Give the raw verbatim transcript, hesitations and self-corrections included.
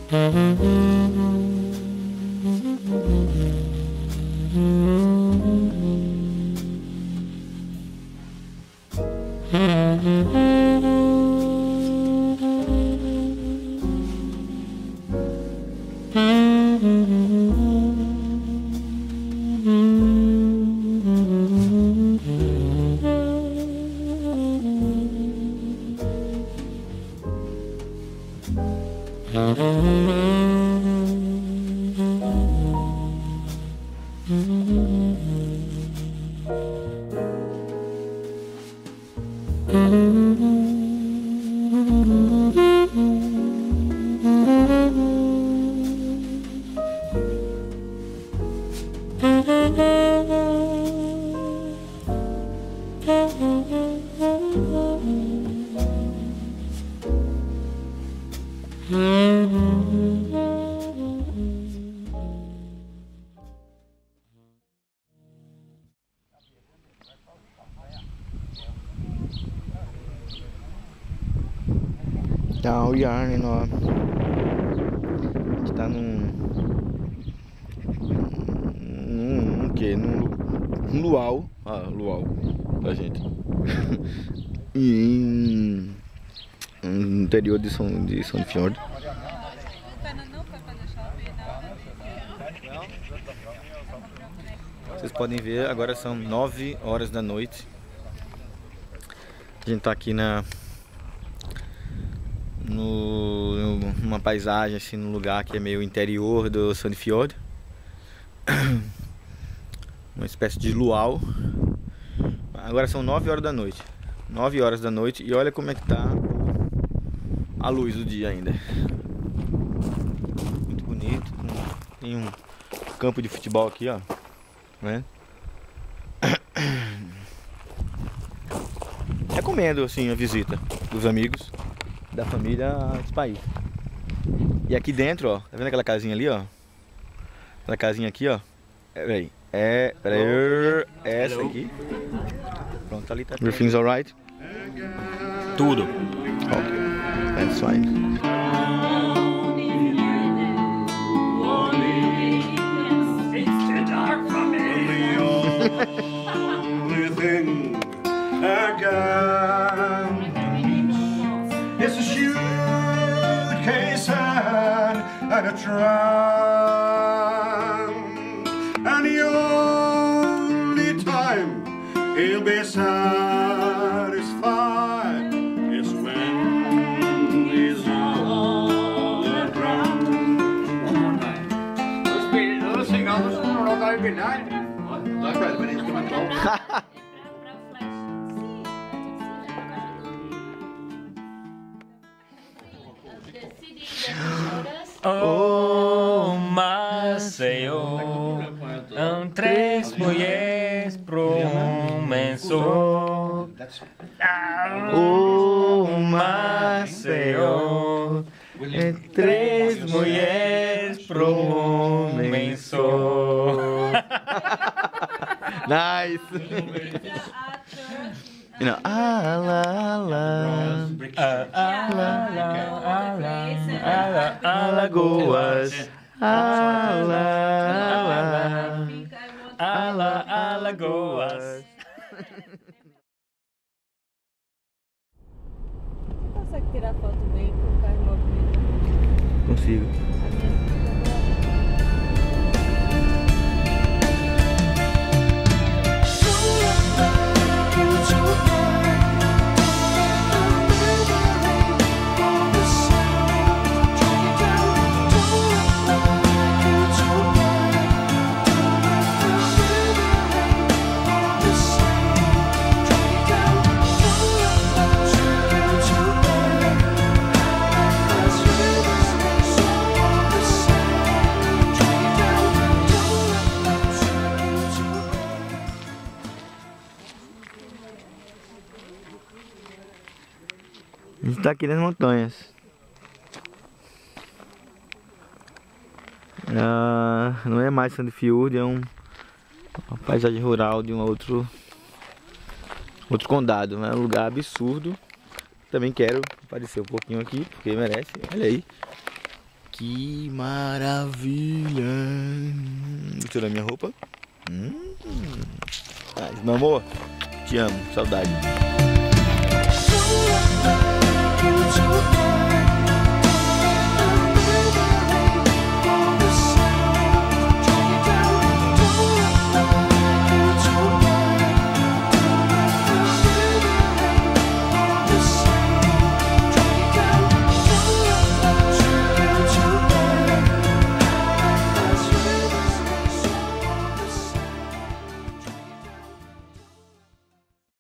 Então, we are in a... A gente tá num... Num... O que? Num... Num luau. Ah, luau. Da gente. E... No interior de São, de Sandefjord. Vocês podem ver, agora são nove horas da noite. A gente tá aqui na... No, numa paisagem assim, num lugar que é meio interior do Sandefjord. Uma espécie de luau. Agora são nove horas da noite. nove horas da noite e olha como é que tá a luz do dia ainda. Muito bonito. Tem um campo de futebol aqui, ó. Né? Recomendo assim a visita dos amigos, da família a esse país. E aqui dentro, ó, tá vendo aquela casinha ali, ó? Aquela casinha aqui, ó. É, peraí. É, peraí. É essa aqui. Pronto, ali tá. Everything's alright? Tudo. Ok. That's fine. It's a suitcase and a trunk, and the only time he'll be satisfied is when he's on the ground. One more time. Let's beat it. Let's sing all this one. All that good night. What? That's right. When he's coming home. Oh, Maceió, são três mulheres pro homem só. Oh, Maceió, é três mulheres pro homem só. Nice. You know, ala, ala, ala, ala, Alagoas, ala, ala, ala, Alagoas. Você consegue tirar foto bem com o carro em movimento? Consigo. A gente tá aqui nas montanhas. Ah, não é mais Sandefjord, é um, uma paisagem rural de um outro outro condado. É um lugar absurdo. Também quero aparecer um pouquinho aqui, porque merece. Olha aí. Que maravilha. Vou tirar minha roupa. Hum. Ah, meu amor, te amo, saudade.